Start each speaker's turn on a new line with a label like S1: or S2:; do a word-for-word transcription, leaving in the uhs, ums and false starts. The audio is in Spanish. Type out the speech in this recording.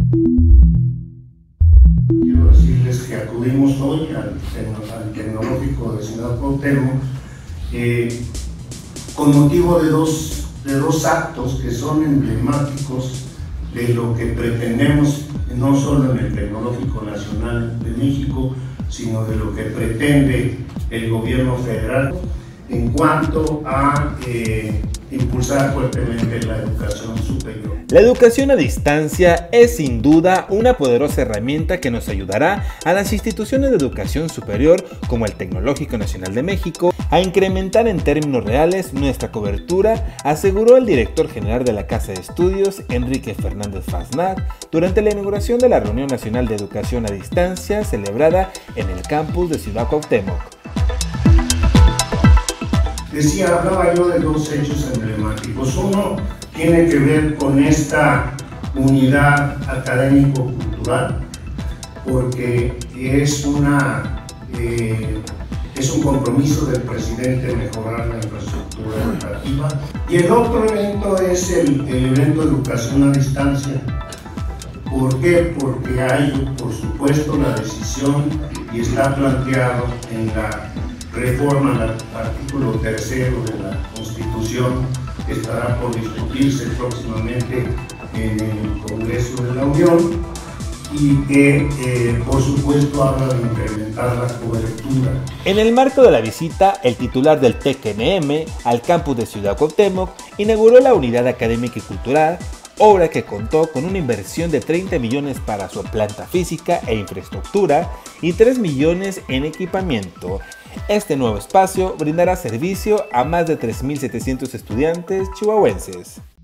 S1: Quiero decirles que acudimos hoy al, al Tecnológico de Ciudad Cuauhtémoc eh, con motivo de dos, de dos actos que son emblemáticos de lo que pretendemos, no solo en el Tecnológico Nacional de México, sino de lo que pretende el gobierno federal en cuanto a eh, impulsar fuertemente la educación superior.
S2: La educación a distancia es sin duda una poderosa herramienta que nos ayudará a las instituciones de educación superior como el Tecnológico Nacional de México a incrementar en términos reales nuestra cobertura, aseguró el director general de la Casa de Estudios, Enrique Fernández Fasnacht, durante la inauguración de la Reunión Nacional de Educación a Distancia celebrada en el campus de Ciudad Cuauhtémoc.
S1: Decía, hablaba yo de dos hechos emblemáticos. Uno tiene que ver con esta unidad académico-cultural, porque es, una, eh, es un compromiso del presidente mejorar la infraestructura educativa. Y el otro evento es el, el evento de educación a distancia. ¿Por qué? Porque hay, por supuesto, la decisión y está planteado en la reforma al artículo tercero de la Constitución, que estará por discutirse próximamente en el Congreso de la Unión y que, eh, por supuesto, habla de incrementar la cobertura.
S2: En el marco de la visita, el titular del T E C N M al campus de Ciudad Cuauhtémoc inauguró la Unidad Académica y Cultural, obra que contó con una inversión de treinta millones para su planta física e infraestructura y tres millones en equipamiento. Este nuevo espacio brindará servicio a más de tres mil setecientos estudiantes chihuahuenses.